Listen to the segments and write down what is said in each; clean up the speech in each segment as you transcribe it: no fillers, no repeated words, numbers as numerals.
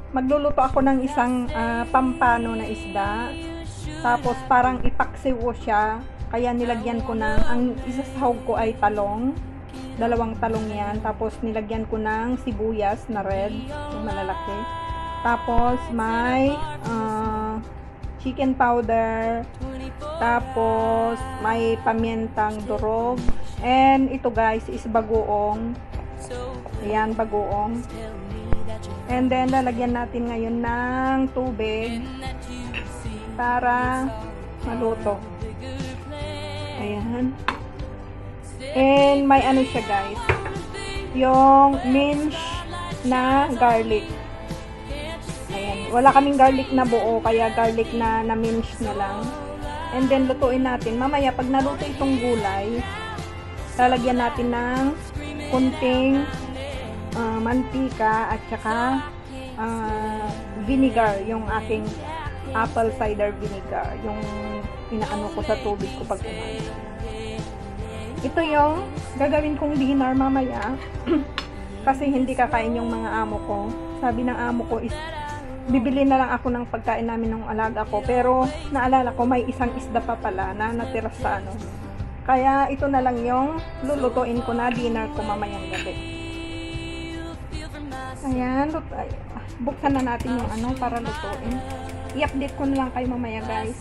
magluluto ako ng isang pampano na isda. Tapos parang ipaksiw siya. Kaya nilagyan ko ng, ang isasahog ko ay talong. 2 talong yan. Tapos nilagyan ko ng sibuyas na red, yung malalaki. Tapos may chicken powder. Tapos may pamientang durog. And ito guys is bagoong. Ayan, bagoong. And then lalagyan natin ngayon ng tubig para maluto. Ayan. And may ano siya guys, yung minced na garlic. Ayan. Wala kaming garlic na buo, kaya garlic na mince na lang. And then lutuin natin. Mamaya pag naluto itong gulay, lalagyan natin ng kunting mantika at saka vinegar, yung aking apple cider vinegar, yung inaano ko sa tubig ko pag kumain. Ito yung gagawin kong dinner mamaya kasi hindi kakain yung mga amo ko. Sabi ng amo ko is bibili na lang ako ng pagkain namin ng alaga ko, pero naalala ko may isang isda pa pala na natira sa ano, kaya ito na lang yung lulutuin ko na dinner ko mamayang gabi. Ayan, buksan na natin yung ano para lutuin. I-update ko na lang kayo mamaya guys.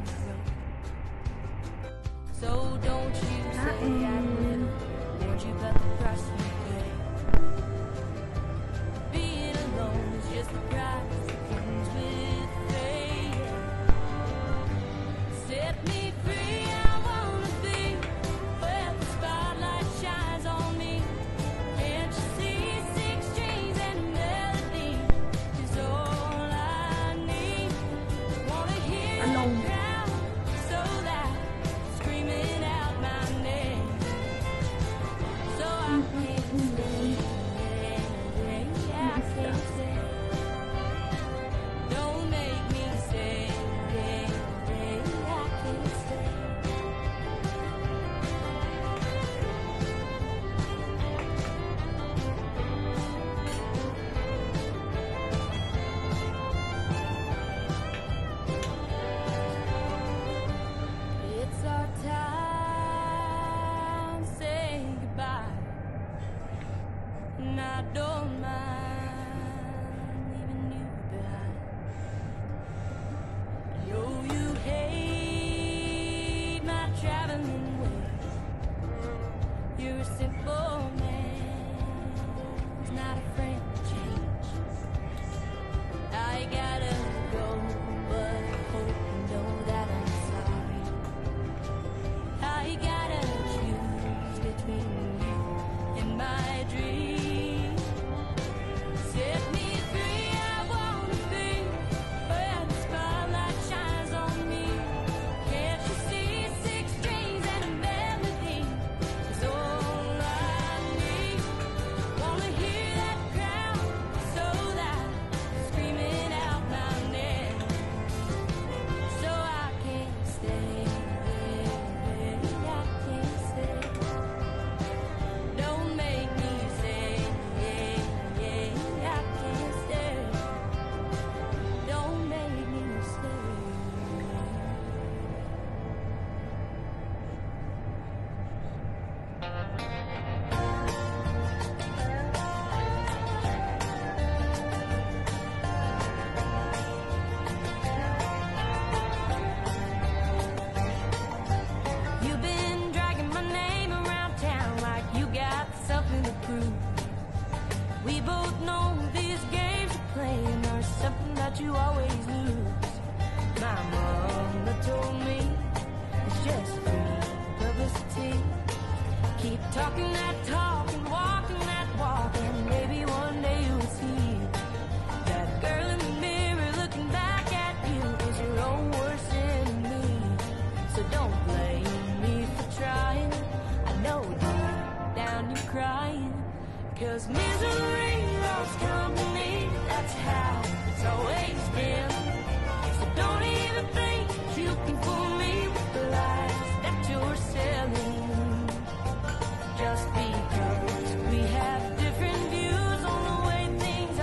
Talking that talk and walking that walk, and maybe one day you'll see that girl in the mirror looking back at you is your own worst enemy. So don't blame me for trying. I know deep down you're crying, 'cause misery loves company. That's how it's always been. So don't even think you can fool me with the lies that you're selling. Just because we have different views on the way things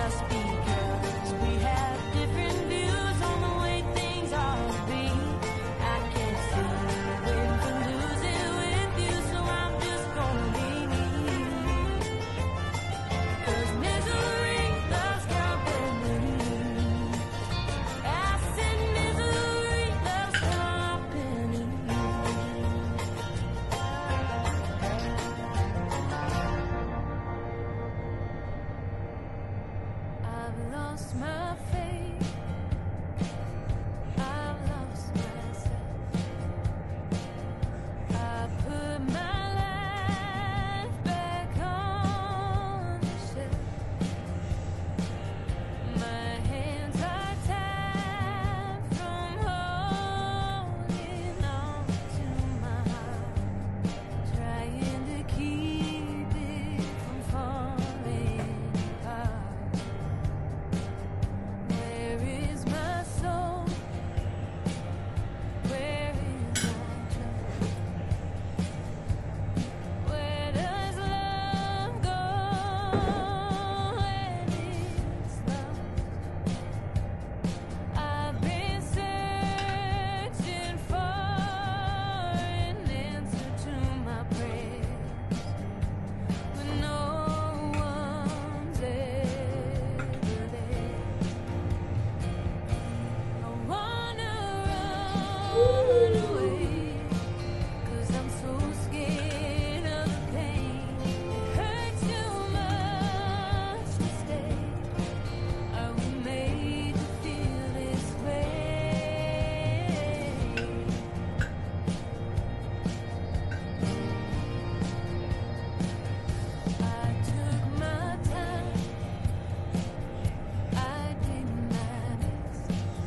just because we have different views on the way things ought to be. I can't see when to lose it with you, so I'm just gonna be me. 'Cause misery loves company. I said misery loves company. I've lost my faith. I've lost myself. I put my life back on the shelf. My hands are tied from holding on to my heart, trying to keep it from falling apart. Where is my soul? Where is my trust? Where does love go when it's lost? I've been searching for an answer to my prayers, but no one's ever there. I wanna run away, 'cause I'm so scared of the pain. It hurts too much to stay. Are we made to feel this way? I took my time, I did my best.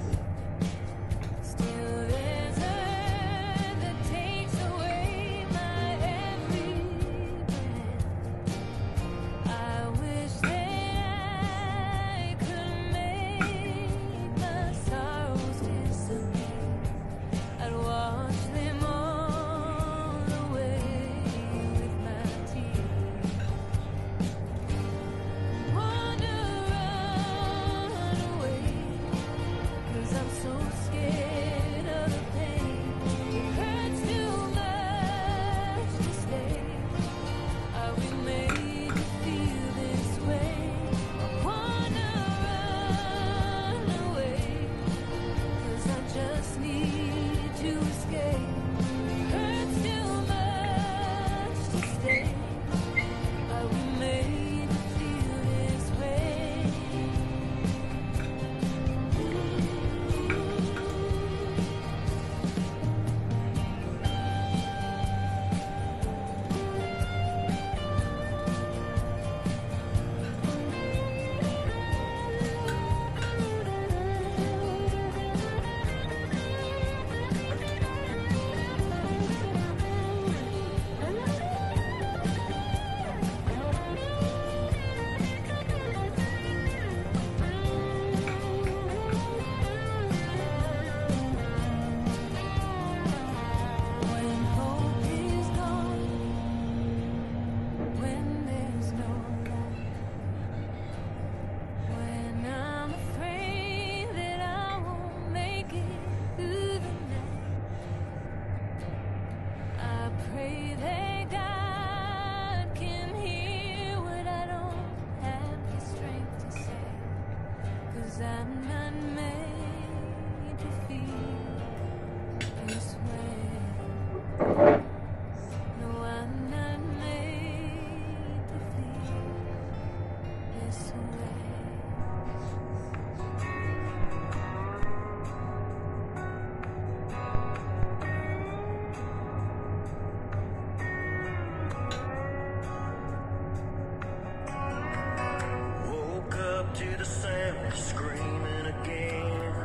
Still there's a hurt that takes away my every breath. I wish that I could make my sorrows disappear. I'd wash them all away with my tears. Wanna run away, 'cause I'm so scared of the pain. It hurts too much to stay. Are we made to feel this way? I wanna run away, 'cause I just need to escape. It hurts too much to stay. Are we made to feel this way? When hope is gone, when there's no light, when I'm afraid that I won't make it through the night, I pray that God can hear what I don't have the strength to say, 'cause I'm not made to feel this way. No, I'm not made to feel this way. Woke up to the sound of screaming again.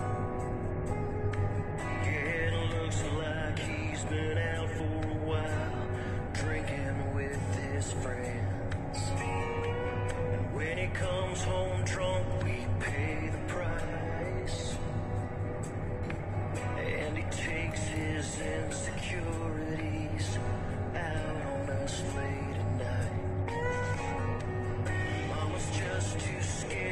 Yeah, it looks like he's been out for a while, drinking with his friends. And when he comes home drunk, we pay the price. And he takes his insecurities out on us late at night. Mama's just too scared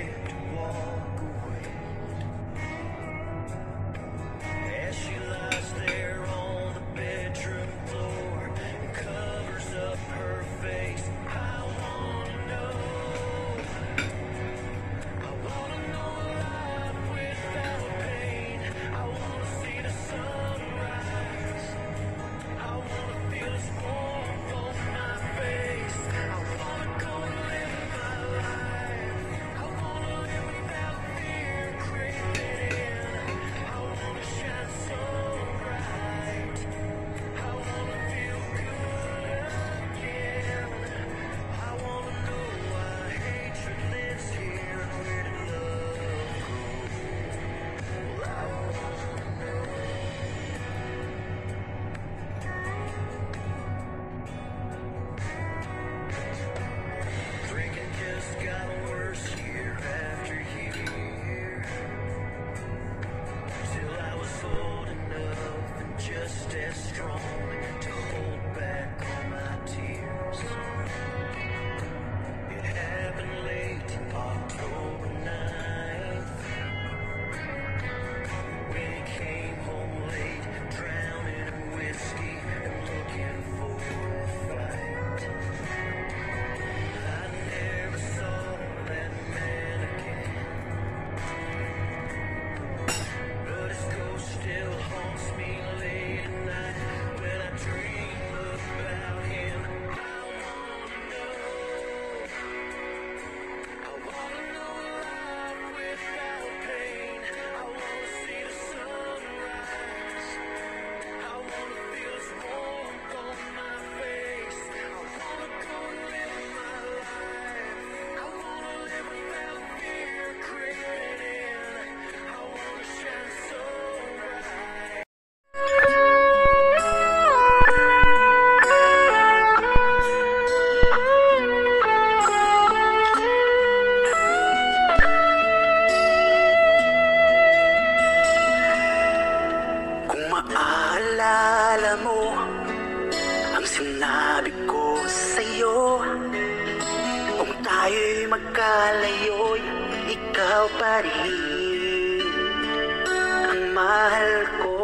tayo'y magkalayo'y ikaw pa rin ang mahal ko.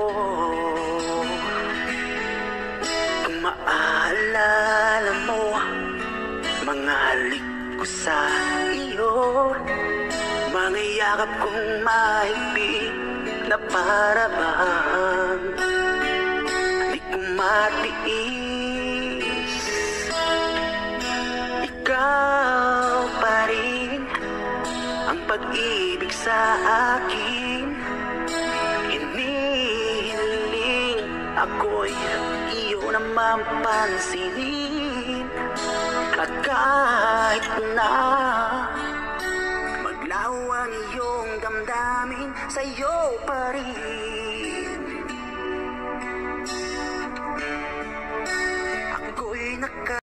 Kung maaalala mo mga halik ko sa iyo, mga yakap kong mahigpit na para bang di ko matiis. Ikaw pa rin ang pag-ibig sa akin. Hinihiling ako'y iyo naman pansinin. At kahit na maglaho ang iyong damdamin, sa'yo pa rin